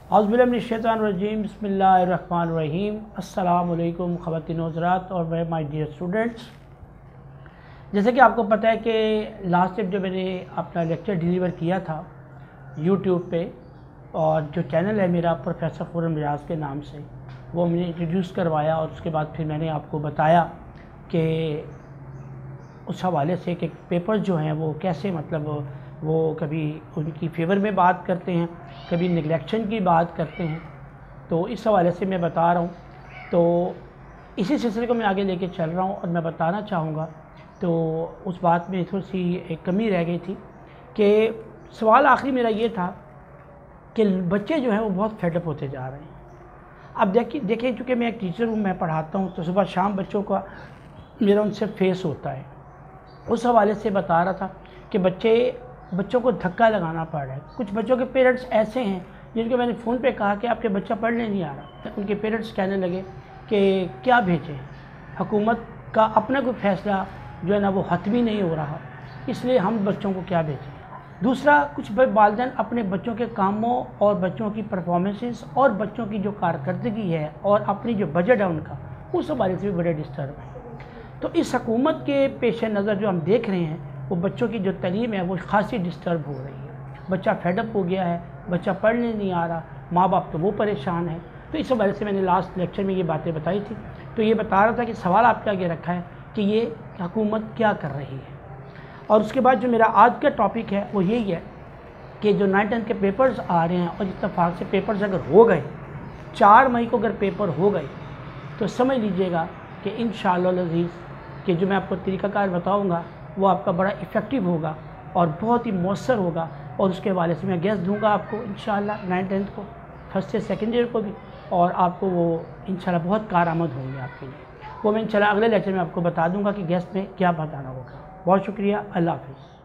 औज़ुबिल्लाहिमिनश्शैतानिर्रजीम बिस्मिल्लाहिर्रहमानिर्रहीम। अस्सलामु अलैकुम ख़वातीन हज़रात और माय डियर स्टूडेंट्स। जैसे कि आपको पता है कि लास्ट टाइम जो मैंने अपना लेक्चर डिलीवर किया था यूट्यूब पे, और जो चैनल है मेरा प्रोफ.Khurram रियाज के नाम से, वो मैंने इंट्रोड्यूस करवाया और उसके बाद फिर मैंने आपको बताया कि उस हवाले से कि पेपर जो हैं वो कैसे, मतलब वो कभी उनकी फेवर में बात करते हैं, कभी निगलेक्शन की बात करते हैं। तो इस हवाले से मैं बता रहा हूँ। तो इसी सिलसिले को मैं आगे लेके चल रहा हूँ और मैं बताना चाहूँगा। तो उस बात में थोड़ी सी एक कमी रह गई थी कि सवाल आखिरी मेरा ये था कि बच्चे जो हैं वो बहुत फेडअप होते जा रहे हैं। अब देखिए चूँकि मैं एक टीचर हूँ, मैं पढ़ाता हूँ, तो सुबह शाम बच्चों का मेरा उनसे फेस होता है। उस हवाले से बता रहा था कि बच्चों को धक्का लगाना पड़ रहा है। कुछ बच्चों के पेरेंट्स ऐसे हैं जिनको मैंने फ़ोन पे कहा कि आपके बच्चा पढ़ने नहीं आ रहा, उनके पेरेंट्स कहने लगे कि क्या भेजें, हुकूमत का अपना कोई फ़ैसला जो है ना वो हतमी नहीं हो रहा, इसलिए हम बच्चों को क्या भेजें। दूसरा, कुछ वालिदैन अपने बच्चों के कामों और बच्चों की परफॉर्मेंसेस और बच्चों की जो कारकर्दगी है और अपनी जो बजट है उनका, उस हवाले से भी बड़े डिस्टर्ब हैं। तो इस हुकूमत के पेश नज़र जो हम देख रहे हैं, वो बच्चों की जो तालीम है वो खासी डिस्टर्ब हो रही है। बच्चा फेडअप हो गया है, बच्चा पढ़ने नहीं आ रहा, माँ बाप तो वो परेशान है। तो इस वजह से मैंने लास्ट लेक्चर में ये बातें बताई थी। तो ये बता रहा था कि सवाल आपके आगे रखा है कि ये हुकूमत क्या कर रही है। और उसके बाद जो मेरा आज का टॉपिक है वो यही है कि जो 9th-10th के पेपर्स आ रहे हैं, और इत्तेफाक से पेपर्स अगर हो गए, 4 मई को अगर पेपर हो गए, तो समझ लीजिएगा कि इंशाअल्लाह अज़ीज़ कि जो मैं आपको तरीक़ाकार बताऊँगा वो आपका बड़ा इफ़ेक्टिव होगा और बहुत ही मौसर होगा। और उसके हवाले से मैं गेस्ट दूंगा आपको इंशाअल्लाह 9th-10th को, फर्स्ट से सेकेंड ईयर को भी, और आपको वो इंशाअल्लाह बहुत कारआमद होंगे आपके लिए। वो मैं इंशाअल्लाह अगले लेक्चर में आपको बता दूंगा कि गेस्ट में क्या बताना होगा। बहुत शुक्रिया, अल्लाह हाफ़िज़।